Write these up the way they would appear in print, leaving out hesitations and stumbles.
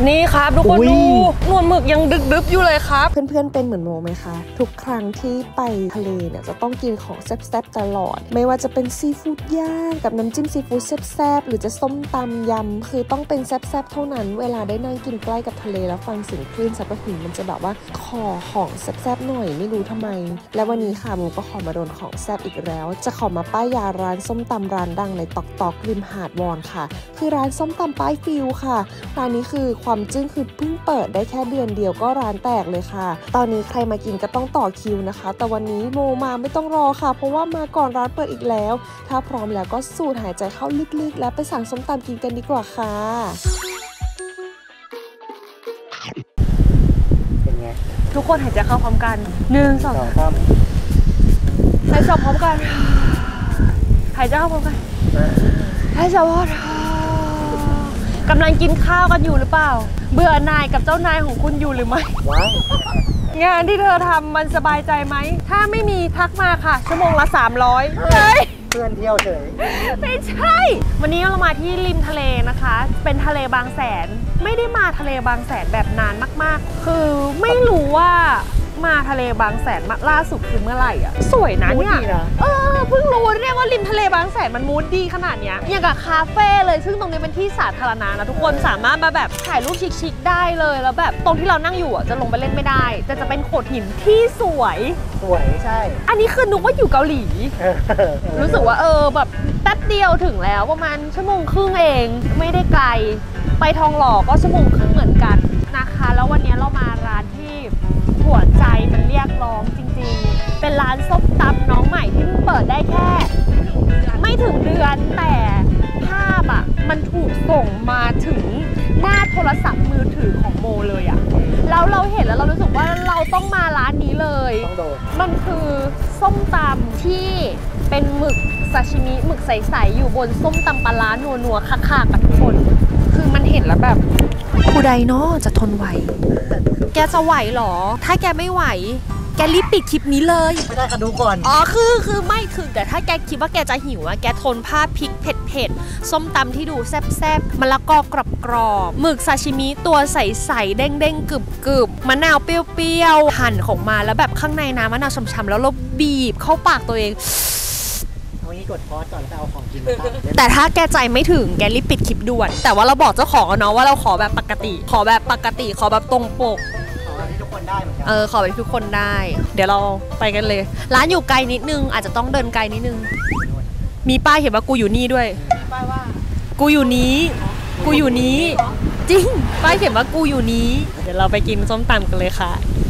นี่ครับทุกคนดูหนวดหมึกยังดึบๆอยู่เลยครับเพื่อนๆเป็นเหมือนโมไหมคะทุกครั้งที่ไปทะเลเนี่ยจะต้องกินของแซ่บๆตลอดไม่ว่าจะเป็นซีฟู้ดย่างกับน้ำจิ้มซีฟู้ดแซ่บๆหรือจะส้มตำยำคือต้องเป็นแซ่บๆเท่านั้นเวลาได้นั่งกินใกล้กับทะเลแล้วฟังเสียงคลื่นซัดกระหึ่มมันจะแบบว่าขอของแซ่บๆหน่อยไม่รู้ทำไมและวันนี้ค่ะโมก็ขอมาโดนของแซ่บอีกแล้วจะขอมาป้ายยาร้านส้มตำร้านดังในตอกริมหาดวอนค่ะคือร้านส้มตำป้ายฟิวค่ะร้านนี้คือความจึ้งคือเพิ่งเปิดได้แค่เดือนเดียวก็ร้านแตกเลยค่ะตอนนี้ใครมากินก็ต้องต่อคิวนะคะแต่วันนี้โมมาไม่ต้องรอค่ะเพราะว่ามาก่อนร้านเปิดอีกแล้วถ้าพร้อมแล้วก็สูดหายใจเข้าลึกๆแล้วไปสั่งส้มตำกินกันดีกว่าค่ะเป็นไงทุกคนหายใจเข้าพร้อมกัน1 2 3 หายใจพร้อมกันหายใจเข้าพร้อมกันหายใจพร้อมกำลังกินข้าวกันอยู่หรือเปล่าเบื่อนายกับเจ้านายของคุณอยู่หรือไม่งานที่เธอทำมันสบายใจไหมถ้าไม่มีทักมาค่ะชั่วโมงละ300เฮ้ยเพื่อนเที่ยวเฉยไม่ใช่วันนี้เรามาที่ริมทะเลนะคะเป็นทะเลบางแสนไม่ได้มาทะเลบางแสนแบบนานมากๆคือไม่รู้ว่ามาทะเลบางแสนล่าสุดคือเมื่อไหร่อ่ะสวยนะเนี่ยเพิ่งรู้เนี่ยว่าริมทะเลบางแสนมันมูดดีขนาดเนี้ยอย่างกับคาเฟ่เลยซึ่งตรงนี้เป็นที่สาธารณะนะทุกคนสามารถมาแบบถ่ายรูปชิคๆได้เลยแล้วแบบตรงที่เรานั่งอยู่อ่ะจะลงไปเล่นไม่ได้แต่จะเป็นโขดหินที่สวยใช่อันนี้คือนึกว่าอยู่เกาหลีรู้สึกว่าแบบแป๊บเดียวถึงแล้วประมาณ1.5 ชั่วโมงเองไม่ได้ไกลไปทองหล่อก็1.5 ชั่วโมงเหมือนกันนะคะแล้ววันนี้เรามาร้านที่หัวใจมันเรียกร้องจริงๆเป็นร้านส้มตำน้องใหม่ที่เพิ่งเปิดได้แค่ไม่ถึงเดือนแต่ภาพอ่ะมันถูกส่งมาถึงหน้าโทรศัพท์มือถือของโมเลยอ่ะแล้วเราเห็นแล้วเรารู้สึกว่าเราต้องมาร้านนี้เลยมันคือส้มตำที่เป็นหมึกซาชิมิหมึกใสๆอยู่บนส้มตำปลาร้านัวๆคักๆกับทุกคนคือมันเห็นแล้วแบบผู้ใดเนาะจะทนไหวแกจะไหวหรอถ้าแกไม่ไหวแกรีบปิดคลิปนี้เลยไม่ได้ค่ะดูก่อนคือไม่ถึงแต่ถ้าแกคิดว่าแกจะหิวอะแกทนภาพพริกเผ็ดส้มตำที่ดูแซ่บๆมะละกอกรอบหมึกซาชิมิตัวใสๆเด้งๆกรึบมะนาวเปรี้ยวๆหั่นของมาแล้วแบบข้างในน้ำมะนาวฉ่ำๆแล้วเราบีบเข้าปากตัวเองกดพอสก่อนแล้วเอาของกินมาตั้งแต่ถ้าแกใจไม่ถึงแกรีบปิดคลิปด่วนแต่ว่าเราบอกเจ้าของเนาะว่าเราขอแบบปกติขอแบบตรงปกขอแบบที่ทุกคนได้เหมือนกันขอแบบทุกคนได้เดี๋ยวเราไปกันเลยร้านอยู่ไกลนิดนึงอาจจะต้องเดินไกลนิดนึงมีป้ายเขียนว่ากูอยู่นี่ด้วยป้ายว่ากูอยู่นี้จริงป้ายเขียนว่ากูอยู่นี้เดี๋ยวเราไปกินส้มตำกันเลยค่ะ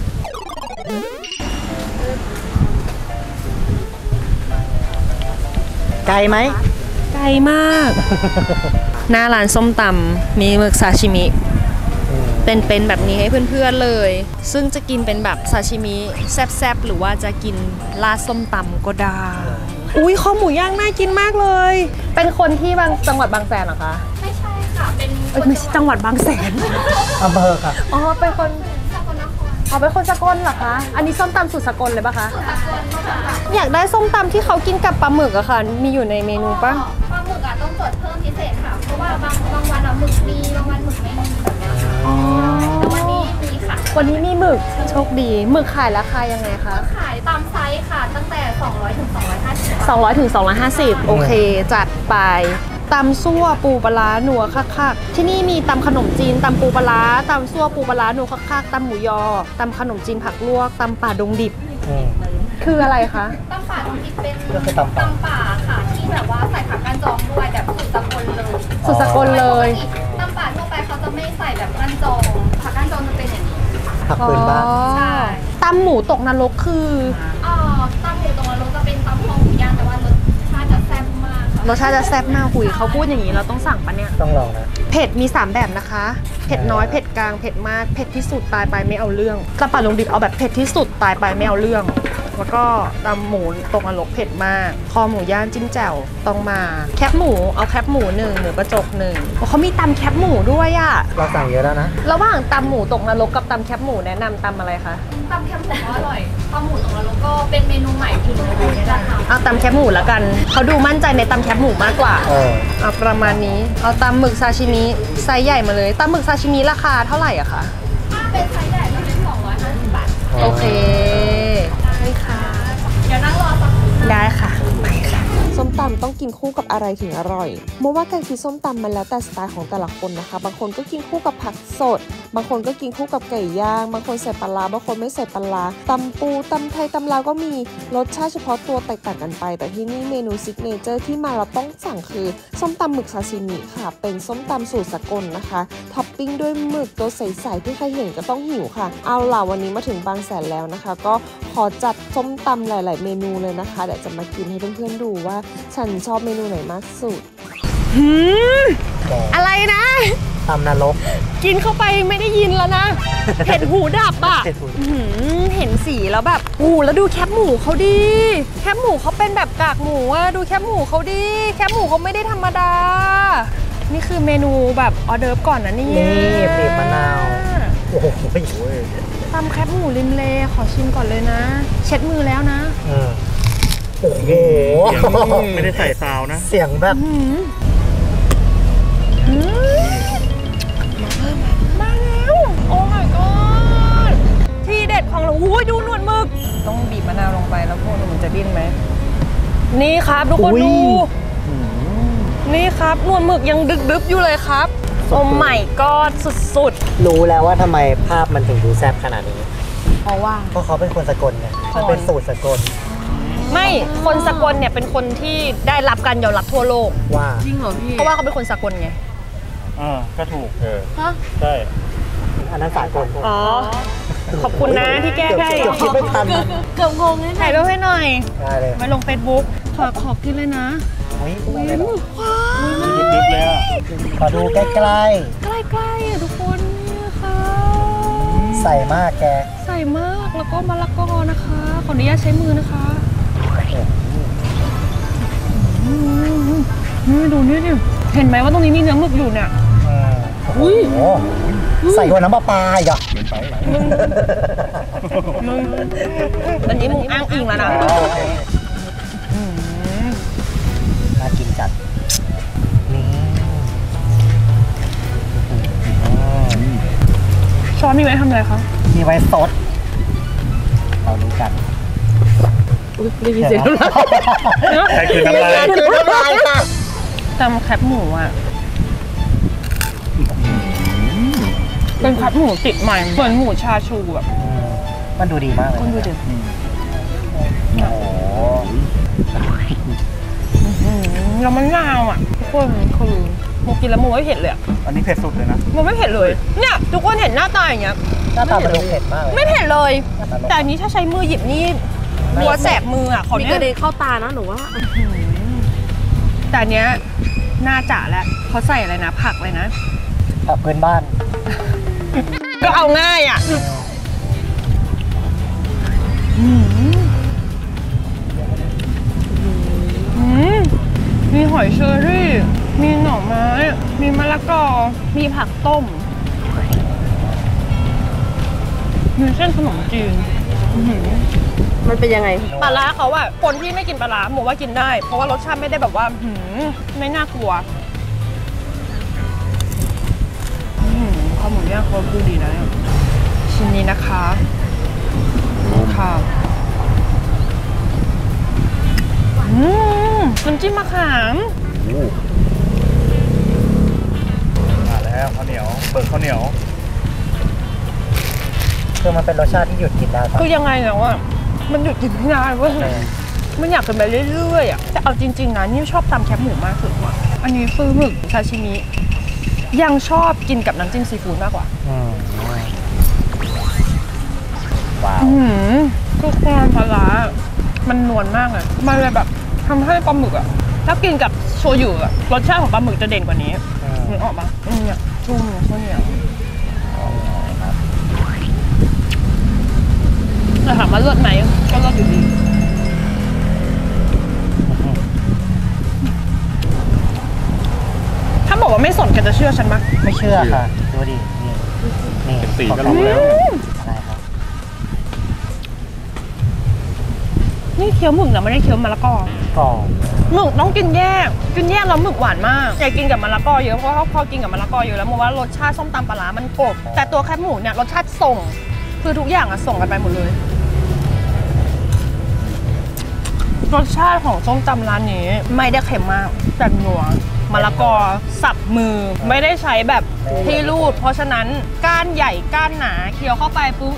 ไกลไหมไกลมากหน้าร้านส้มตำมีหมึกซาชิมิเป็นแบบนี้ให้เพื่อนๆเลยซึ่งจะกินเป็นแบบซาชิมิแซ่บๆหรือว่าจะกินราดส้มตำก็ได้อุ้ยข้าวหมูย่างน่ากินมากเลยเป็นคนที่จังหวัดบางแสนเหรอคะไม่ใช่ค่ะเป็นไม่ใช่จังหวัดบางแสนอำเภอค่ะเป็นคนสกลนครเป็นคนสกลเหรอคะอันนี้ส้มตำสูตรสกลเลยปะคะอยากได้ส้มตำที่เขากินกับปลาหมึกอะค่ะมีอยู่ในเมนูปะปลาหมึกอะต้องจดเพิ่มพิเศษค่ะเพราะว่าบางวันอะหมึกมีบางวันหมึกไม่มีแต่วันนี้มีค่ะวันนี้มีหมึกโชคดีหมึกขายราคายังไงคะขายตามไซส์ค่ะตั้งแต่200 ถึง 250โอเคจัดไปตำซั่วปูปลาหนัวคักๆที่นี่มีตำขนมจีนตำปูปลาตำซั่วปูปลาหนัวคักๆตำหมูยอตำขนมจีนผักลวกตำป่าดงดิบคืออะไรคะตำป่าดงดิบเป็นตำป่าค่ะที่แบบว่าใส่ผักกั้นจองด้วยแบบสุดสกลเลยตำป่าทั่วไปเขาจะไม่ใส่แบบกั้นจองผักกั้นจองจะเป็นอย่างนี้ผักพื้นบ้านใช่ตำหมูตกนรกคือตำหมูตกนรกจะเป็นตำคอหมูย่างแต่ว่ารสชาติจะแซ่บมากรสชาติจะแซ่บมากเขาพูดอย่างนี้เราต้องสั่งปะเนี่ยต้องลองนะเผ็ดมี3แบบนะคะเผ็ดน้อยเผ็ดกลางเผ็ดมากเผ็ดที่สุดตายไปไม่เอาเรื่องตำป่าดงดิบเอาแบบเผ็ดที่สุดตายไปไม่เอาเรื่องแล้วก็ตำหมูตกนรกเผ็ดมากคอหมูย่างจิ้มแจ่วต้องมาแคบหมูเอาแคบหมู1หมูกระจก1เขามีตำแคบหมูด้วยอะเราสั่งเยอะแล้วนะระหว่างตำหมูตกนรกกับตำแคบหมูแนะนำตำอะไรคะตำแคบหมูก็อร่อยตำหมูตรงนั้นแล้วก็เป็นเมนูใหม่ที่เราจะทำเอาตำแคบหมูแล้วกันเขาดูมั่นใจในตำแคบหมูมากกว่า เอาประมาณนี้เอาตำหมึกซาชิมิไซส์ใหญ่มาเลยตำหมึกซาชิมิราคาเท่าไหร่อะคะถ้าเป็นไซส์ใหญ่ก็เป็น250 บาทโอเคได้ค่ะเดี๋ยวนั่งรอสักครู่ได้ค่ะไปค่ะส้มตำต้องกินคู่กับอะไรถึงอร่อยเพราะว่าการกินส้มตำมันแล้วแต่สไตล์ของแต่ละคนนะคะ บางคนก็กินคู่กับผักสด บางคนก็กินคู่กับไก่ย่าง บางคนใส่ปลาร้าบางคนไม่ใส่ปลาร้าตำปูตำไทยตำลาวก็มีรสชาติเฉพาะตัวแตกต่างกันไป แต่ที่นี่เมนูซิกเนเจอร์ที่มาเราต้องสั่งคือส้มตำหมึกซาซิมิค่ะ เป็นส้มตำสูตรสกลนะคะท็อปปิ้งด้วยหมึกตัวใสๆที่ใครเห็นก็ต้องหิวค่ะ เอาล่ะวันนี้มาถึงบางแสนแล้วนะคะ ก็ขอจัดส้มตำหลายๆเมนูเลยนะคะเดี๋ยวจะมากินให้เพื่อนๆดูว่าฉันชอบเมนูไหนมากสุดอะไรนะตำนรกกินเข้าไปไม่ได้ยินแล้วนะ เห็นหูดับอ่ะเผ็ดหูเห็นสีแล้วแบบแล้วดูแคบหมูเขาดี แคบหมูเขาเป็นแบบกากหมูอะดูแคบหมูเขาดี แคบหมูเขาไม่ได้ธรรมดา นี่คือเมนูแบบออเดิร์ฟก่อนนะเนี่ยนี่บีบมะนาว โอ้โหตำแคบหมูริมเลขอชิมก่อนเลยนะ เช็ดมือแล้วนะโอ้โหไม่ได้ใส่ซาวนะเสียงแบบมาแล้ว โอ้ my god ที่เด็ดของเราอุ้ยดูหนวดหมึก ต้องบีบมะนาวลงไปแล้วพวกมันจะดิ้นไหม นี่ครับทุกคนอุ๊ยดู นี่ครับหนวดหมึกยังดึบๆอยู่เลยครับ โอ้ my god สุดรู้แล้วว่าทำไมภาพมันถึงดูแซ่บขนาดนี้ๆ เพราะว่าเพราะเขาเป็นคนสกลไงมันเป็นสูตรสกลไม่คนสกลเนี่ยเป็นคนที่ได้รับการยอมรับทั่วโลกว่าจริงเหรอพี่ เพราะว่าเขาเป็นคนสกลไงก็ถูกฮะใช่อันนั้นสากลอ๋อ ขอบคุณนะที่แก้ให้เกือบคิดไม่ทันเกือบงงเลยถ่ายรูปให้หน่อยได้เลยไปลง Facebook ขอกินเลยนะอุ๊ยว้าวดิบๆเลยอ่ะขอดูใกล้ใกล้ๆอ่ะทุกคนนี่ค่ะๆ ใส่มากแกใส่มากแล้วก็มะละกอนะคะ ขออนุญาตใช้มือนะคะดูนี่ดิเห็นไหมว่าตรงนี้มีเนื้อหมึกอยู่เนี่ยอุ้ยใส่กว่าน้ำปลาปลาอีกอ่ะมึงตอนนี้มึงอ้างอิงแล้วนะน่ากินจัด นี่ช้อนมีไว้ทำอะไรคะมีไว้ซดเราดูกันได้ยินเสียงแล้วใครคือน้ำลายคือน้ำลายค่ะตำแคบหมูอ่ะเป็นแคบหมูติดใหม่เหมือนหมูชาชูอ่ะมันดูดีมากเลยคุณดูดิโอ้โหแล้วมันนาวอ่ะทุกคนคือโมกินแล้วโมไม่เผ็ดเลยอ่ะอันนี้เผ็ดสุดเลยนะโมไม่เผ็ดเลยเนี่ยทุกคนเห็นหน้าตาอย่างเงี้ยหน้าตามันดูเผ็ดมากเลยไม่เผ็ดเลย แต่อันนี้ถ้าใช้มือหยิบนี่หัวแสบมืออ่ะขอมีเนี่กระเด็ยนเข้าตานะหนูว่าแต่อันเนี้ยน่าจะแล้วเขาใส่อะไรนะผักเลยนะแบบพื้นบ้านก็เอาง่ายอ่ะมีหอยเชอรี่ มีหน่อไม้ มีมะละกอ มีผักต้ม มีเส้นขนมจีนมันเป็นยังไงปลาร้าเขาอะคนที่ไม่กินปลาร้าหมูว่ากินได้ เพราะว่ารสชาติไม่ได้แบบว่าไม่น่ากลัวข้าวหมูย่างเขาดูดีนะชิ้นนี้นะคะค่ะน้ำจิ้มมะขามมาแล้วข้าวเหนียว เบิกข้าวเหนียวคือมันเป็นรสชาติที่หยุดกินได้ครับคือยังไงแล้วอะมันหยุดกินไม่ได้เว้ยมันอยากกินไปเรื่อยๆอะแต่เอาจริงๆนะนี่ชอบตำแคบหมูมากสุดว่ะอันนี้คือหมึกซาชิมิยังชอบกินกับน้ำจิ้มซีฟู้ดมากกว่าว้าวคือความปลาร้ามันนวลมากเลยมันเลยแบบทำให้ปลาหมึกอะถ้ากินกับโชยุอะรสชาติของปลาหมึกจะเด่นกว่านี้นึกออกปะเนี่ยชุ่มข้าวเหนียวแต่ถามว่าเลิศไหมก็เลิศอยู่ดีเชื่อฉันไหมไม่เชื่อค่ะ ดูดิ นี่เห็นสีก็รู้แล้วอะไรครับนี่เคี้ยวหมึกนะไม่ได้เคี้ยวมะละกอกรอบหมึกต้องกินแยกแล้วหมึกหวานมากอย่ากินกับมะละกอเยอะเพราะว่าพอกินกับมะละกอเยอะแล้วโมว่ารสชาติส้มตำปลาร้ามันกลบแต่ตัวแคบหมูเนี่ยรสชาติส่งคือทุกอย่างอะส่งกันไปหมดเลยรสชาติของส้มตำร้านนี้ไม่ได้เค็มมากแต่นัวมะละกอสับมือไม่ได้ใช้แบบที่รูดเพราะฉะนั้นก้านใหญ่ก้านหนาเคี้ยวเข้าไปปุ๊บ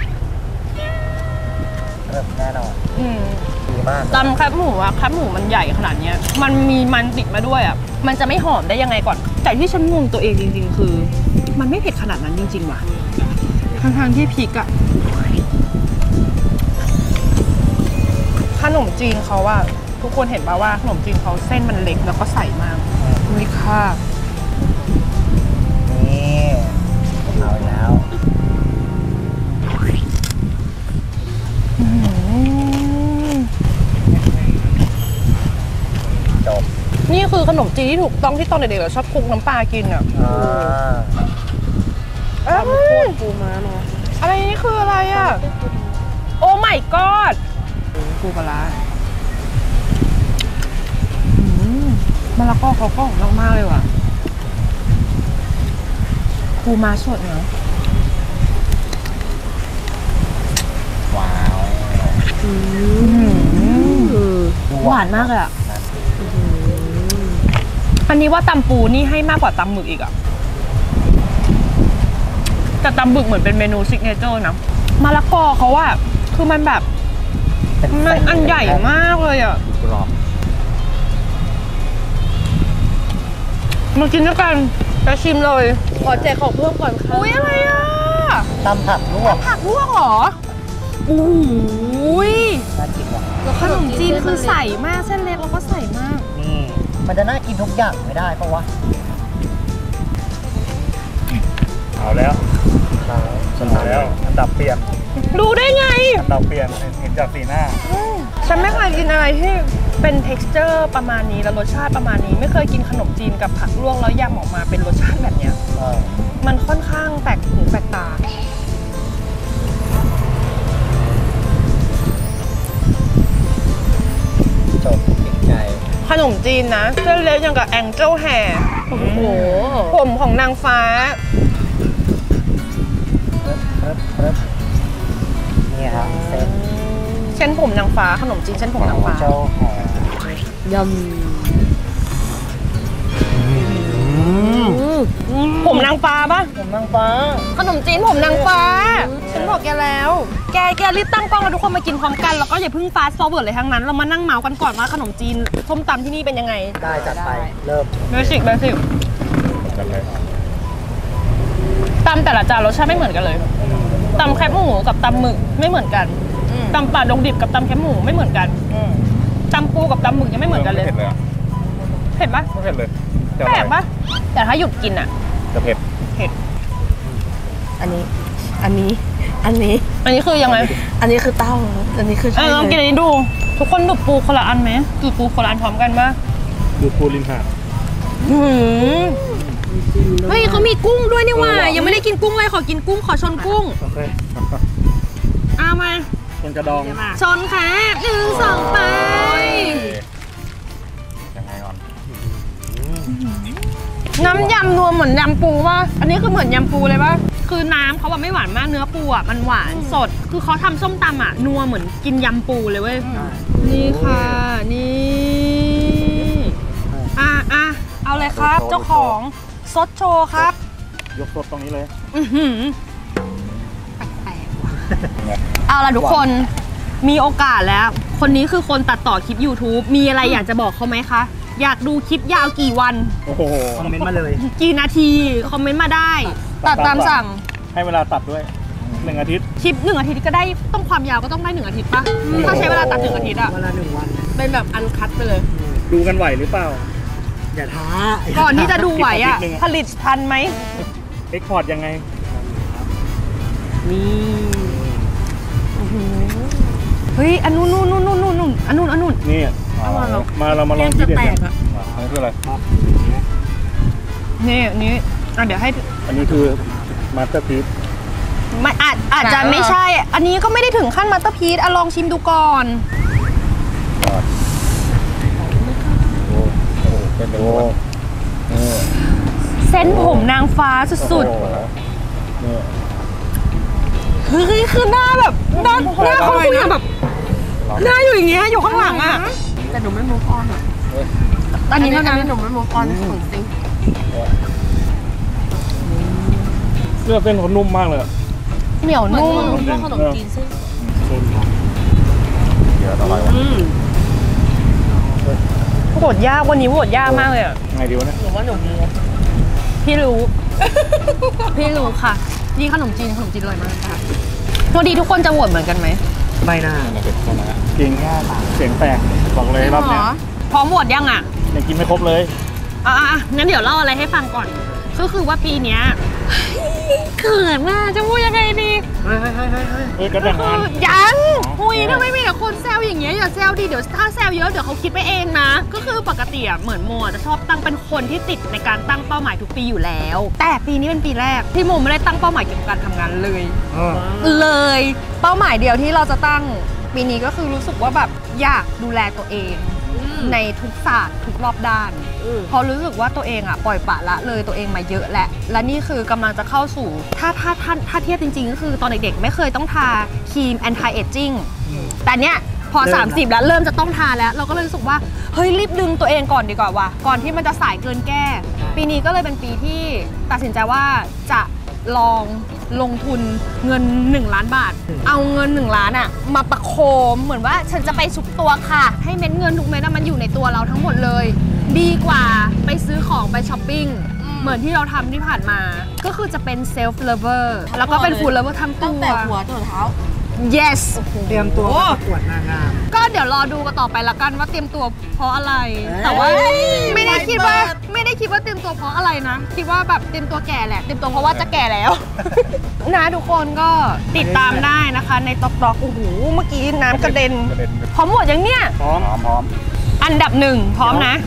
เริ่มแน่นอน ดีมากตำแคบหมูอะแคบหมูมันใหญ่ขนาดเนี้ยมันมีมันติดมาด้วยอะมันจะไม่หอมได้ยังไงก่อน แต่ที่ฉันงงตัวเองจริงๆคือ มันไม่เผ็ดขนาดนั้นจริงๆว่ะทั้งๆที่พริกอะขนมจีนเขาอะทุกคนเห็นป่าวว่าขนมจีนเขาเส้นมันเล็กแล้วก็ใสมากนี่ค่ะนี่เอาแล้ว จบนี่คือขนมจีนที่ถูกต้องที่ตอนเด็กๆเราชอบคลุกน้ำปลากินอะทำโคตรปูม้าเนาะอะไรนี่คืออะไรอะโอ้ my god ปูปลาร้ามะละกอเขาก็หอมมากๆเลยว่ะปูม้าสดเนาะว้าวหวานมากเลยอ่ะอันนี้ว่าตำปูนี่ให้มากกว่าตำหมึกอีกอ่ะแต่ตำหมึกเหมือนเป็นเมนูซิกเนเจอร์นะมะละกอเขาว่าคือมันแบบมันอันใหญ่มากเลยอ่ะกรอบมากินด้วยกันไปชิมเลยขอแจกของเพิ่มก่อนค่ะอุ้ยอะไรอ่ะตำผักลวกผักลวกเหรออุ้ยน่ากินว่ะขนมจีนคือใสมากเส้นเล็กแล้วก็ใสมากนี่ มันจะน่ากินทุกอย่างไม่ได้ปะวะเอาแล้วเอาแล้ว อันดับเปลี่ยนดูได้ไงอันดับเปลี่ยน เห็นจากสีหน้าฉันไม่เคยกินอะไรที่เป็น texture ประมาณนี้แล้วรสชาติประมาณนี้ ไม่เคยกินขนมจีนกับผักลวกแล้วยำออกมาเป็นรสชาติแบบเนี้ย มันค่อนข้างแปลกหูแปลกตาจบติดใจขนมจีนนะเส้นเล็กอย่างกับแองเจิลแฮร์โอ้โหผมของนางฟ้านี่ครับเซ็ตเส้นผมนางฟ้าขนมจีนเส้นผมนางฟ้าเจ้าหอมยผมนางฟ้าปะผมนางฟ้าขนมจีนผมนางฟ้า ฉันบอกแกแล้ว แกรีบตั้งกล้องแล้วทุกคนมากินพร้อมกันแล้วก็อย่าเพิ่งฟาสต์ฟอร์เวิร์ดเลยทั้งนั้นเรามานั่งเมาส์กันก่อนว่าขนมจีนส้มตำที่นี่เป็นยังไงได้จัดไป เริ่มเบสิกจัดเลยตำแต่ละจานรสชาติไม่เหมือนกันเลยตำแคบหมูกับตำหมึกไม่เหมือนกันตำปลาดงดิบกับตำแคบหมูไม่เหมือนกันตำปูกับตำหมึกยังไม่เหมือนกันเลยไม่เผ็ดเลยอะเผ็ดปะไม่เผ็ดเลยจะอแปลร่อยกปะแต่ถ้าหยุดกินอ่ะจะเผ็ดเผ็ดำอันนี้อันนี้คือยังไงอันนี้คือเต้า อันนี้คือใช่ลองกินเลอัยนนี้ดู ทุกคนดูปูคนละอันไหมดูปูคนละอันพร้อมกันปะดูปูริมหาดเฮ้ยเขามีกุ้งด้วยนี่หว่ายังไม่ได้กินกุ้งเลยขอกินกุ้งขอชนกุ้งโอเคเอามาคนกระดองชนค่ะ1 2ไปยังไงก่อนน้ำยำรวมเหมือนยำปูป่ะอันนี้คือเหมือนยำปูเลยป่ะคือน้ำเขาแบบไม่หวานมากเนื้อปูอ่ะมันหวานสด คือเขาทำส้มตำอ่ะนัวเหมือนกินยำปูเลยเว้ยนี่ค่ะนี่เอาเลยครับเจ้าของซดโชว์ครับยกสดตรงนี้เลยเอาล่ะทุกคนมีโอกาสแล้ว คนนี้คือคนตัดต่อคลิป YouTube มีอะไรอยากจะบอกเขาไหมคะ อยากดูคลิปยาวกี่วันโอ้โหคอมเมนต์มาเลยกี่นาที คอมเมนต์มาได้ ตัดตามสั่งให้เวลาตัดด้วย 1 อาทิตย์คลิป1 อาทิตย์ก็ได้ต้องความยาวก็ต้องได้1 อาทิตย์ปะถ้าใช้เวลาตัด1 อาทิตย์อะเวลา1 วันเป็นแบบอันคัดไปเลยดูกันไหวหรือเปล่าอย่าท้าก่อนที่จะดูไหวอะอีกอาทิตย์หนึ่งอะผลิตทันไหมเอ็กพอร์ตยังไงนี่เฮ้ยอันนู้นอันนู้นนี่เอามาลองเรามาลองแกงที่จะเด็ดแตกันกอะอันนี้คืออะไรนี่เดี๋ยวให้อันนี้คือมาสเตอร์พีซไม่อาจจะไม่ใช่ อันนี้ก็ไม่ได้ถึงขั้นมาสเตอร์พีซลองชิมดูก่อนโอ้โหเป็นโอ้เส้นผมนางฟ้าสุดนี่ๆเฮ้ยคือหน้าแบบหน้าเขาคุยแบบหน้าอยู่อย่างเงี้ยอยู่ข้างหลังอ่ะแต่หนูไม่มูฟออนอ่ะตอนนี้เท่านั้นหนูไม่มูฟออนของจริงเสื้อเส้นเขานุ่มมากเลยเหนียวนุ่มขนมจีนซึ่งเดี๋ยวอะไรวะโหดยากวันนี้โหดยากมากเลยอ่ะไงดีวะเนี่ยหนูว่าหนูมูพี่รู้ พี่รู้ค่ะนี่ขนมจีนอร่อยมากค่ะวันนี้ทุกคนจะโหวตเหมือนกันไหมไม่น่าจริงเสียงแตกบอกเลยรอบเนี้ยพร้อมโหวตยังอ่ะยังกินไม่ครบเลยงั้นเดี๋ยวเล่าอะไรให้ฟังก่อนก็คือว่าปีเนี้ยเขินมากจะพูดยังไงดีก็แต่งงานยังหุยทำไมมีแต่คนแซวอย่างเงี้ยอย่าแซวดิเดี๋ยวถ้าแซวเยอะเดี๋ยวเขาคิดไปเองนะก็คือปกติอ่ะเหมือนโมจะชอบตั้งเป็นคนที่ติดในการตั้งเป้าหมายทุกปีอยู่แล้ว แต่ปีนี้เป็นปีแรกที่โมไม่ได้ตั้งเป้าหมายเกี่ยวกับการทำงานเลยเป้าหมายเดียวที่เราจะตั้งปีนี้ก็คือรู้สึกว่าแบบอยากดูแลตัวเองในทุกศาสตร์ทุกรอบด้านเพราะรู้สึกว่าตัวเองอ่ะปล่อยปละละเลยตัวเองมาเยอะและนี่คือกำลังจะเข้าสู่ถ้าเทียบจริงๆก็คือตอนเด็กๆไม่เคยต้องทาครีม anti aging แต่เนี้ยพอ30แล้วเริ่มจะต้องทาแล้วเราก็เลยรู้สึกว่าเฮ้ยรีบดึงตัวเองก่อนดีกว่าว่ะก่อนที่มันจะสายเกินแก้ปีนี้ก็เลยเป็นปีที่ตัดสินใจว่าจะลองลงทุนเงิน1 ล้านบาทเอาเงิน1 ล้านอ่ะมาประโคมเหมือนว่าฉันจะไปสุกตัวค่ะให้เม็ดเงินทุกเม็ดมันอยู่ในตัวเราทั้งหมดเลยดีกว่าไปซื้อของไปช้อปปิ้งเหมือนที่เราทำที่ผ่านมาก็คือจะเป็นเซลฟ์เลเวอร์แล้วก็เป็นฟูลเลเวอร์ทั้งตัตั้งวแต่หัวจนเท้า yes เตรียมตัวประกวดนางงามก็เดี๋ยวรอดูกันต่อไปละกันว่าเตรียมตัวเพราะอะไร แต่ว่าไม่ได้คิดว่าเตรียมตัวเพราะอะไรนะคิดว่าแบบเตรียมตัวแก่แหละเตรียมตัวเพราะว่าจะแก่แล้ว นะทุกคนก็ติดตามได้นะคะในต๊อกโอ้โหเมื่อกี้น้ำกระเด็นพร้อมหมดยังเนี่ยพร้อมอันดับ1พร้อมนะ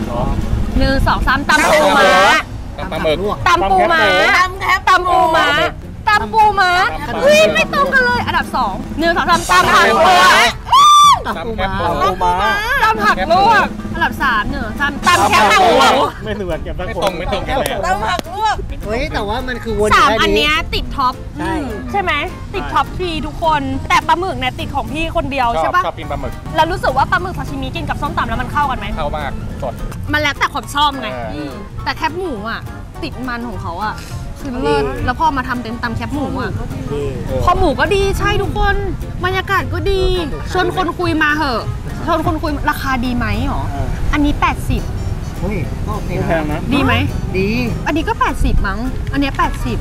1 2 3ตำปูม้าปลาหมึกตำปูม้าตำปูม้าตำปูม้าเฮ้ยไม่ตรงกันเลยอันดับ2 1 2 3ตำผักลวกตับปูม้าตำผักลวกอันดับ3 1 3ตำแคบหมูไม่เหมือนเก็บตะคนไม่ตรงกันเลยตั้งผักลวกเฮ้ยแต่ว่ามันคือวน 3 อันเนี้ยติดท็อปใช่ไหมติดท็อปทีทุกคนแต่ปลาหมึกเนี่ยติดของพี่คนเดียวใช่ปะชอบกินปลาหมึกแล้วรู้สึกว่าปลาหมึกซาชิมิกินกับส้มตำแล้วมันเข้ากันไหมเข้ามากสดมันแล้วแต่ความชอบไงอืมแต่แคบหมูอ่ะติดมันของเขาอ่ะคือเลิศแล้วพอมาทำเป็นตำแคบหมูอ่ะคอหมูก็ดีใช่ทุกคนบรรยากาศก็ดีชวนคนคุยมาเหอะชวนคนคุยราคาดีไหมหรออันนี้80 เฮ้ยก็โอเคไม่แพงนะดีไหมดีอันนี้ก็80มั้งอันเนี้ย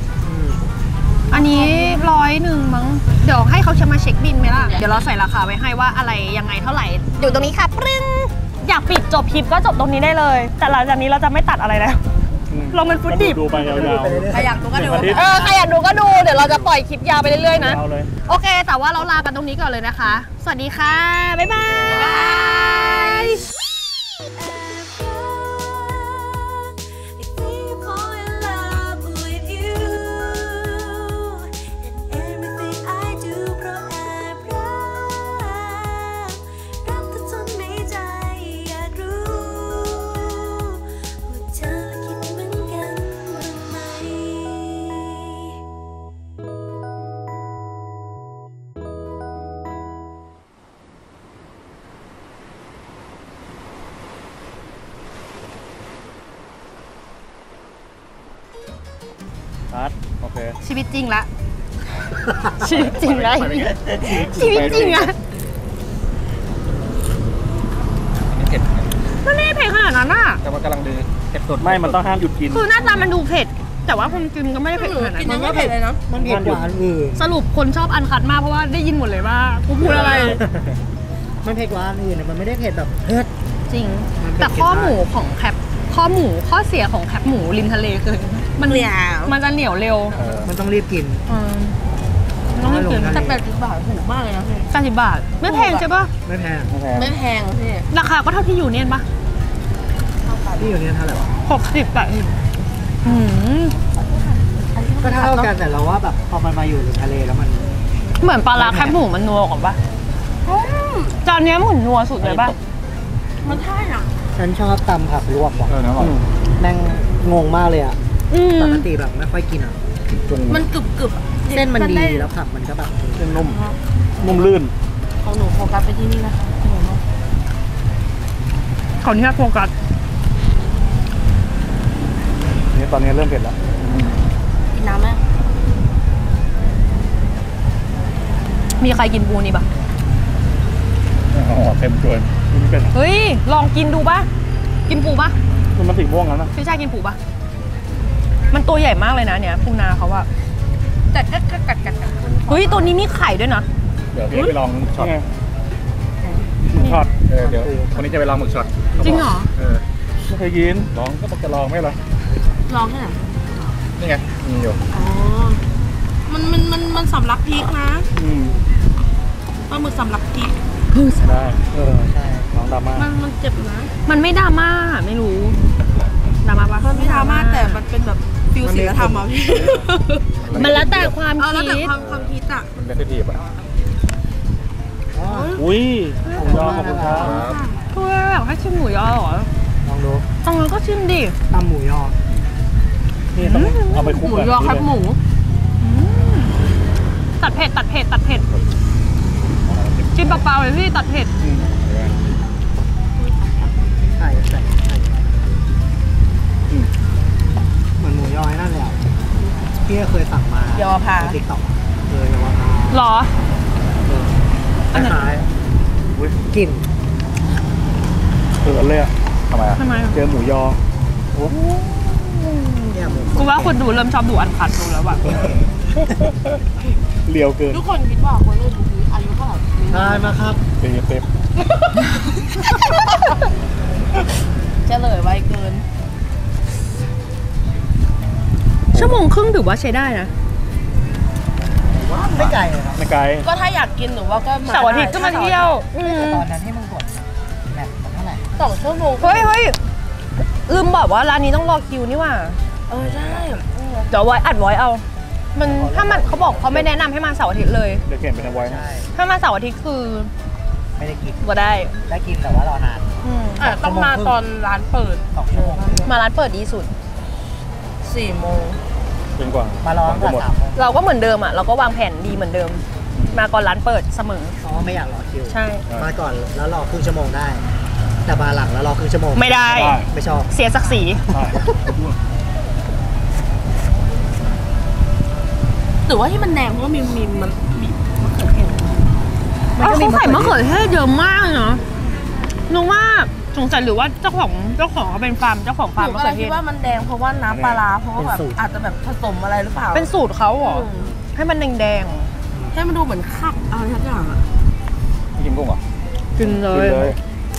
80อันนี้100มั้งเดี๋ยวให้เขามาเช็คบินไหมล่ะเดี๋ยวเราใส่ราคาไว้ให้ว่าอะไรยังไงเท่าไหร่อยู่ตรงนี้ค่ะปรึ้งอยากปิดจบคลิปก็จบตรงนี้ได้เลย แต่หลังจากนี้เราจะไม่ตัดอะไรแล้วเราเป็นฟุตดิบดูไปยาวๆใครอยากดูก็ดูใครอยากดูก็ดูเดี๋ยวเราจะปล่อยคลิปยาวไปเรื่อยๆนะยาวเลยโอเคแต่ว่าเราลากันตรงนี้ก่อนเลยนะคะ สวัสดีค่ะบ๊ายบายโอเคชีวิตจริงละ ชีวิตจริงละชีวิตจริงอะมันไม่เผ็ดขนาดนั้นอะแต่มันกำลังดีเผ็ดสุดไม่มันต้องห้ามหยุดกินคือหน้าตามันดูเผ็ดแต่ว่าคนกินก็ไม่ได้เผ็ดขนาดนั้นมันก็เผ็ดเลยนะมันเผ็ดกว่าอันอื่นสรุปคนชอบอันคัดมากเพราะว่าได้ยินหมดเลยว่ากูพูดอะไรมันเผ็ดกว่าอันอื่นมันไม่ได้เผ็ดแบบเผ็ดจริงมันเป็นแต่ข้อหมูของแคปข้อเสียของแคปหมูริมทะเลคือมันมันจะเหนียวเร็วมันต้องรีบกินต้องให้กินแต่80 บาทถูกมากเลยนะพี่ 80 บาทไม่แพงใช่ปะไม่แพงไม่แพงพี่ราคาก็เท่าที่อยู่เนี่ยปะที่อยู่เนี่ยเท่าไหร่วะ 60 บาทอืมก็เท่ากันแต่เราว่าแบบพอมันมาอยู่ในทะเลแล้วมันเหมือนปลาร้าแคบหมูมันนัวกว่าปะจานเนี้ยเหมือนนัวสุดเลยปะมันใช่อ่ะฉันชอบตำผักลวกว่ะเออนะอร่อยแม่งงงมากเลยอ่ะอืมปกติแบบไม่ค่อยกินอ่ะจนมันกรึบกรึบอะเส้นมันดีแล้วผักมันก็แบบเส้นนุ่มนุ่มลื่นของหนูโฟกัสไปที่นี่นะคะหนูเนาะขออนุญาตโฟกัสนี่ตอนนี้เริ่มเผ็ดแล้วกินน้ำไหมมีใครกินปูนี่ปะอ๋อเต็มเกินกินเป็นเฮ้ย ลองกินดูปะกินปูปะมันสีม่วงแล้วนะพี่ชายกินปูปะมันตัวใหญ่มากเลยนะเนี่ยปูนาเขาอะกัดเฮ้ยตัวนี้มีไข่ด้วยนะเดี๋ยวพี่ไปลองหมึกช็อตหมึกช็อตเดี๋ยววันนี้จะไปลองหมึกช็อตจริงเหรอไม่เคยกินลองก็ต้องจะลองไหมล่ะลองแค่ไหนนี่ไงมีอยู่อ๋อมันสำลักพริกนะปลาหมึกสำลักพริกได้ใช่น้องดราม่ามันเจ็บนะมันไม่ดราม่าไม่รู้ดราม่าปะมันไม่ดราม่าแต่มันเป็นแบบฟิลศีลธรรมอ่ะพี่มันแล้วแต่ความเอาแล้วแต่คิดความคิดอ่ะมันเป็นเซนทีฟอ่ะอุ้ยยอดขอบคุณครับเพื่อแบบให้ชิมหมูยอเหรอลองดูตรงนั้นก็ชิมดิตำหมูยอนี่ต้องเอาไปคลุกหมูกับยอครับหมูตัดเผ็ดตัดเผ็ดตัดเผ็ดกินเปล่าๆเลยพี่ตัดเผ็ดใส่เหมือนหมูยอนั่นแหละพี่ก็เคยสั่งมายอพาในติ๊กต็อกยอพาหรอคล้ายๆกลิ่นเขินเลยอ่ะทำไมอ่ะทำไมอะเจอหมูยอโอ้เนี่ยหมูกูว่าคนดูเริ่มชอบดูอันคัดดูแล้วอะเลียวเกินทุกคนคิดว่าคนเล่นบุรีอายุเท่าไหร่ได้มาครับเต็มเฉลยไวเกินชั่วโมงครึ่งถือว่าใช้ได้นะไม่ไกลเลยครับไม่ไกลก็ถ้าอยากกินหรือว่าก็มาเสาร์อาทิตย์ก็มาเที่ยวตอนนั้นที่มึงกดแบบเท่าไหร่ 2 ชั่วโมงเฮ้ยเฮ้ยลืมบอกว่าร้านนี้ต้องรอคิวนี่หว่าใช่เดี๋ยวไว้อัดไว้เอา มันถ้ามันเขาบอกเขาไม่แนะนำให้มาเสาร์อาทิตย์เลยเดี๋ยวเขียนเป็นเอาไว้นะใช่ถ้ามาเสาร์อาทิตย์คือไม่ได้กินก็ได้ได้กินแต่ว่ารอนานต้องมาตอนร้านเปิด 2 ชั่วโมงมาร้านเปิดดีสุด 4 โมงเป็นกว่ามารอตั้งแต่หมด 3 โมงเราก็เหมือนเดิมอ่ะเราก็วางแผนดีเหมือนเดิม มาก่อนร้านเปิดเสมอเพราะว่าไม่อยากรอคิวใช่มาก่อนแล้วรอครึ่งชั่วโมงได้ แต่มาหลังแล้วรอครึ่งชั่วโมงไม่ได้ไม่ชอบเสียศักดิ์ศรีใช่หรือว่าที่มันแดงเพราะว่ามันมีมะเขือเทศเขาใส่มะเขือเทศเยอะมากเนาะนึกว่าสงสัยหรือว่าเจ้าของเขาเป็นฟาร์มเจ้าของฟาร์มหนูมะก็เขือเทคิดศว่ามันแดงเพราะว่าน้ำปลาร้าเพราะว่าแบบอาจจะแบบผสมอะไรหรือเปล่าเป็นสูตรเขาเหรออืมให้มันแดงให้มันดูเหมือนคักอะไรทักอย่างอ่ะไม่กินกุ้งเหรอๆกินเลกินยเลย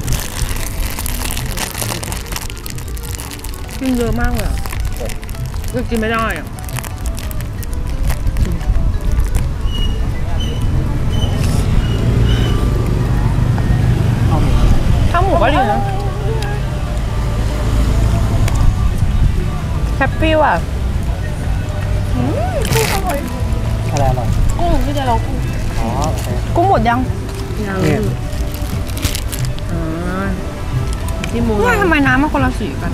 กินเยอะมากเลยอะกินไม่ได้อะข้าวหมูก็ดีนะแฮปปี้ว่ะอะไรอร่อยกุ้งที่จะเรากุ้งอ๋อโอเคกุ้งหมดยังเนี่ยที่มูเนี่ยทำไมน้ำมันคนละสีกันอะ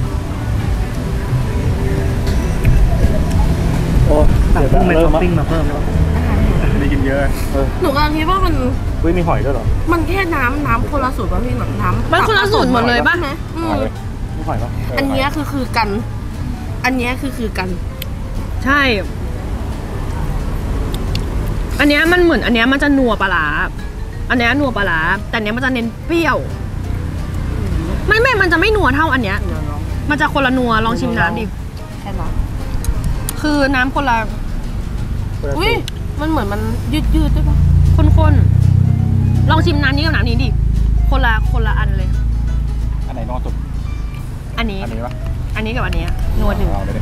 โอ้สั่งกุ้งเป็นท็อปปิ้งมาเพิ่มแล้วได้กินเยอะหนูกำลังคิดว่ามันเฮ้ยมีหอยด้วยเหรอมันแค่น้ำคนละสูตรป่ะพี่แบบน้ำมันคนละสูตรหมดเลยป่ะใช่ไหมอืหอยมมีหอยปะอันเนี้ยคือกัน อันเนี้ยคือกันใช่ อันเนี้ยมันเหมือนอันเนี้ยมันจะนัวปลาร้าอันเนี้ยนัวปลาร้าแต่อันเนี้ยมันจะเน้นเปรี้ยว ไม่มันจะไม่นัวเท่าอันเนี้ย มันจะคนละนัวลองชิมน้ำดิแค่นั้นคือน้ำคนละอุ้ยมันเหมือนมันยืดด้วยป่ะข้นๆลองชิมน้ำนี้กับน้ำนี้ดิคนละอันเลยอันไหนนอนสุดอันนี้อันนี้ปะอันนี้กับอันเนี้ยนัวหนึ่งเอาเลยดิ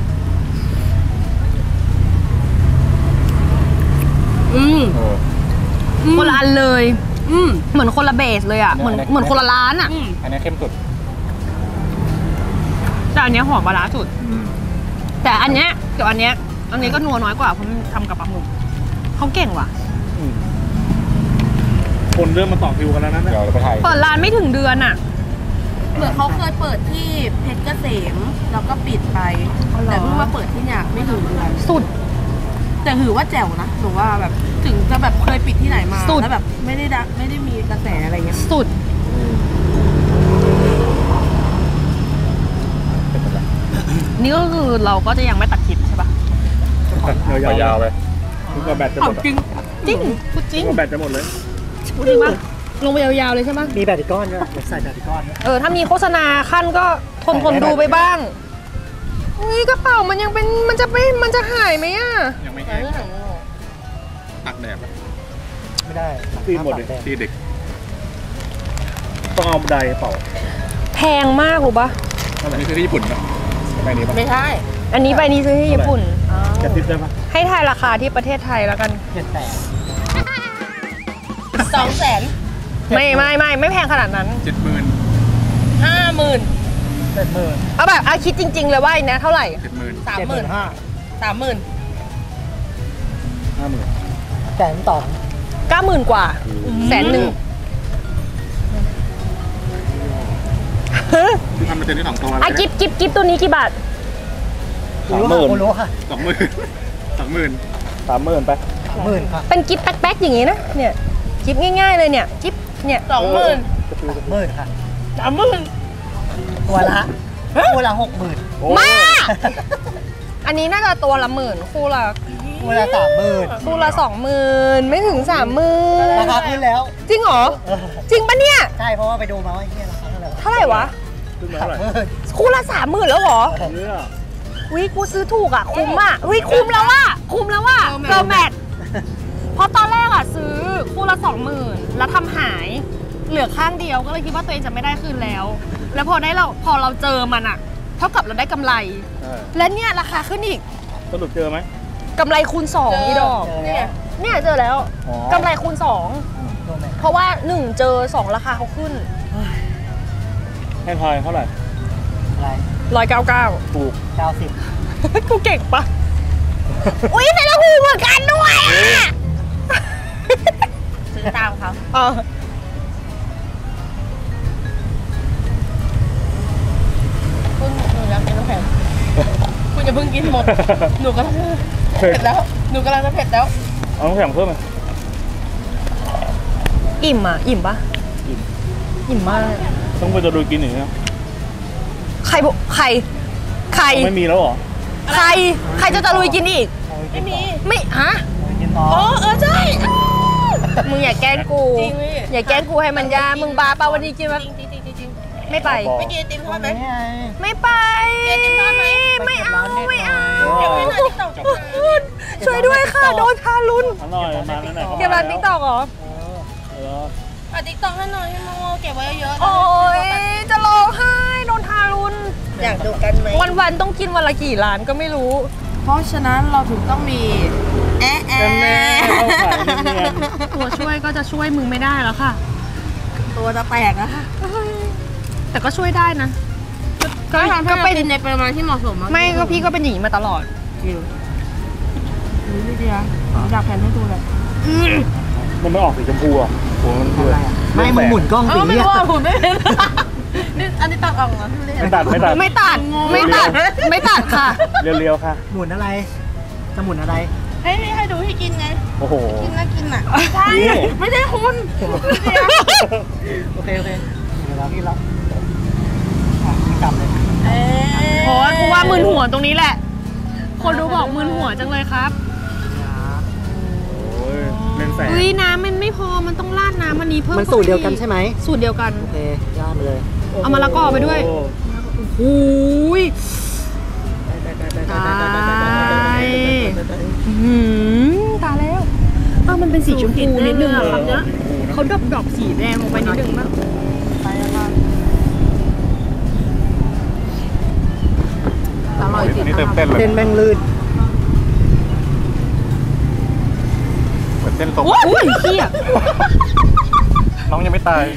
เออคนละอันเลย เหมือนคนละเบสเลยอ่ะ เหมือนคนละร้านอ่ะอันนี้เข้มสุดแต่อันเนี้ยหอมปลาร้าสุดแต่อันเนี้ยเดี๋ยวอันนี้ก็นัวน้อยกว่าเพราะมันทำกับปลาหมึกเขาเก่งว่ะคนเริ่มมาต่อคิวกันแล้วนะเนี่ยเดี๋ยวเราไปถ่ายเปิดร้านไม่ถึงเดือนอ่ะเหมือนเขาเคยเปิดที่เพชรเกษมแล้วก็ปิดไป แต่เพิ่งมาเปิดที่เนี่ยไม่ถึงเดือนสุดแต่ถือว่าแจ๋วนะหนูว่าแบบถึงจะแบบเคยปิดที่ไหนมาสุดแล้วแบบไม่ได้มีกระแสอะไรเงี้ยสุด นี่ก็คือเราก็จะยังไม่ตัดคลิปใช่ปะยาวๆไปทุกว่าแบตจะหมดจริงพูดจริงทุกว่าแบตจะหมดเลยพูดจริงปะลงไปยาวๆเลยใช่ปะมีแบตอีกก้อนด้วยเดี๋ยวใส่แบตอีกก้อนด้วยถ้ามีโฆษณาขั้นก็ทนดูไปบ้างอุ้ยกระเป๋ามันยังเป็นมันจะหายไหมอ่ะยังไม่แห้งตักแดดไม่ได้ตีหมดเลยที่เด็กต้องเอาไดเป่าแพงมากรู้ปะอันนี้คือที่ญี่ปุ่นปะไปนี้ปะไม่ใช่อันนี้ใบนี้ซื้อที่ญี่ปุ่นกระติบได้ปะให้ทายราคาที่ประเทศไทยแล้วกัน 200,000 ไม่แพงขนาดนั้น 70,000 50,000 70,000 เอาแบบคิดจริง ๆ เลยว่าอันเนี้ยเท่าไหร่ 70,000 30,000 75,000 30,000 แสนต่อ 90,000 กว่า100,000 ที่ทำมาเต็มที่2ตัวแล้วอ่ะกิฟตัวนี้กี่บาทกูรู้ค่ะ 30,000 ไป 30,000ค่ะเป็นกิฟแป๊กๆอย่างงี้นะเนี่ยกิฟง่ายๆเลยเนี่ยกิฟเนี่ย 20,000 10,000ค่ะ 30,000 ตัวละ60,000 มากอันนี้น่าจะตัวละ10,000คู่ละตัวละ30,000 คู่ละ20,000ไม่ถึง 30,000 ราคาขึ้นแล้วจริงเหรอจริงปะเนี่ยใช่เพราะว่าไปดูมาว่าไอ้เนี่ยราคาเท่าไหร่เท่าไหร่วะขึ้นมาเท่าไหร่คู่ละ30,000แล้วเหรอเนี่ยวิกูซื้อถูกอ่ะคุ้มอ่ะวิคุ้มแล้วว่ะเกอร์แมทเพราะตอนแรกอ่ะซื้อคู่ละ20,000แล้วทำหายเหลือข้างเดียวก็เลยคิดว่าตัวเองจะไม่ได้คืนแล้ว แล้วพอเราเจอมันอ่ะ เท่ากับเราได้กำไร และเนี่ยราคาขึ้นอีกสรุปเจอไหมกำไรคูณ2อีดอกเนี่ยเจอแล้วอ๋อกำไรคูณ2เพราะว่า1เจอ2ราคาเขาขึ้นให้ทายเท่าไหร่อะไร 199 ถูก 90 กูเก่งปะอุ้ยแต่ละหูเหมือนกันด้วยอ่ะซื้อตามเขา คุณหนูอยากกินน้ำแข็งคุณอย่าเพิ่งกินหมด หนูกำลังเผ็ดแล้ว หนูกำลังจะเผ็ดแล้วเอาน้ำแข็งเพิ่มไหมอิ่มอ่ะอิ่มปะอิ่มมากต้องไปจะดูกินอย่างเงี้ยใครไม่มีแล้วเหรอใครจะตะลุยกินอีกไม่มีไม่ฮะกินต่อใช่มึงอย่าแกล้งกูจริงพี่อย่าแกล้งกูให้มันยามึงบาปะวันนี้กินปะจริงไม่ไปบอกไม่กินไอติมทอดไหมนี่ไงไม่ไปกินไอติมทอดไหมไม่เอาไม่เอาเก็บไว้หน่อยติ๊กต็อกช่วยด้วยค่ะโดนทารุณอร่อยมาแล้วไหนเก็บร้านติ๊กตอกเหรออ่ะติ๊กต็อกให้หน่อยให้โมเก็บไว้เยอะๆโอ้ยจะร้องไห้โดนทารุณอยากดูกันไหมวันๆต้องกินวันละกี่ร้านก็ไม่รู้เพราะฉะนั้นเราถึงต้องมีแอะแอะแม่เข้าขายเนียนตัวช่วยก็จะช่วยมึงไม่ได้แล้วค่ะตัวจะแตกแล้วค่ะแต่ก็ช่วยได้นะก็ทำให้เรากินในปริมาณที่เหมาะสมไม่ก็พี่ก็เป็นอย่างนี้มาตลอดนี่พี่เดียอยากแผ่นให้ดูเลยมันไม่ออกสีชมพูอ่ะโหมันคือไม่มึงหมุนกล้องสีไม่เนี่ยรู้ว่าผมไม่เป็นนี่อันนี้ตัดออกเหรอพี่เดียไม่ตัดไม่ตัดไม่ตัดค่ะเรียวๆค่ะหมุนอะไรจะหมุนอะไรให้ดูให้กินไงโอ้โหกินแล้วกินอ่ะใช่นี่ไม่ได้คุณพี่เดียโอเคเดี๋ยวเราพี่รับกลับเลยโอ้ยกูว่ามึนหัวตรงนี้แหละ คนดูบอกมึนหัวจังเลยครับโอ้ยเล่นแสงเฮ้ยน้ำมันไม่พอ มันต้องราดน้ำอันนี้เพิ่มมันสูตรเดียวกันใช่ไหมสูตรเดียวกันโอเคย่าไปเลยเอามะละกอไปด้วยโอ้โอ้ยตายแล้วอ้าวมันเป็นสีชมพูนิดนึงอะครับเนี่ยเขาดรอปสีแดงลงไปนิดนึงมั้งอร่อยจริงอันนี้เต็มเต้นเลยเส้นแม่งลื่นเหมือนเต้นตรงโอ้ยเหี้ยน้องยังไม่ตาย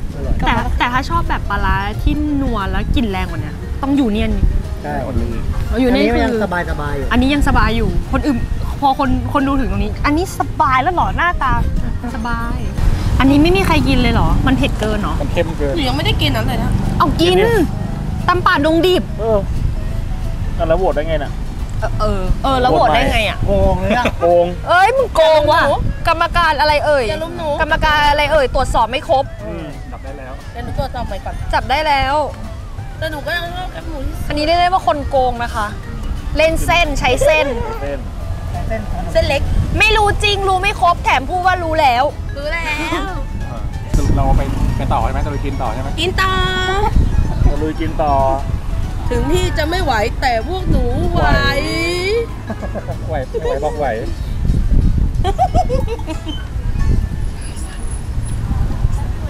แต่ถ้าชอบแบบปลาร้าที่นัวแล้วกลิ่นแรงกว่านี้ต้องอยู่เนียนใช่คนนี้อยู่อันนี่นี้มันคืยังอสบายอยู่อันนี้ยังสบายอยู่ คนอื่นพอคนดูถึงตรงนี้ อันนี้สบายแล้วเหรอหน้าตาสบาย อันนี้ไม่มีใครกินเลยเหรอ มันเผ็ดเกินเหรอมันเข้มเกินหนูยังไม่ได้กินนั้นเลยนะเอากินตำป่าดงดิบแล้วโหวตได้ไงน่ะแล้วโหวตได้ไงอ่ะโกงเลยอ่ะโกงเอ้ยมึงโกงว่ะกรรมการอะไรเอ่ยอย่าลุมหนูกรรมการอะไรเอ่ยตรวจสอบไม่ครบจับได้แล้วเดี๋ยวหนูตรวจสอบใหม่ก่อนจับได้แล้วแต่หนูก็ยังชอบแคบหมูที่สุดอันนี้เรียกได้ว่าคนโกงนะคะ เล่นเส้นใช้เส้นเส้นเส้นเล็กไม่รู้จริงรู้ไม่ครบแถมพูดว่ารู้แล้วรู้แล้วสรุปเราไปต่อใช่ไหมเราไปกินต่อใช่ไหมกินต่อเราลุยกินต่อถึงพี่จะไม่ไหวแต่พวกหนูไหวไหวบอกไหว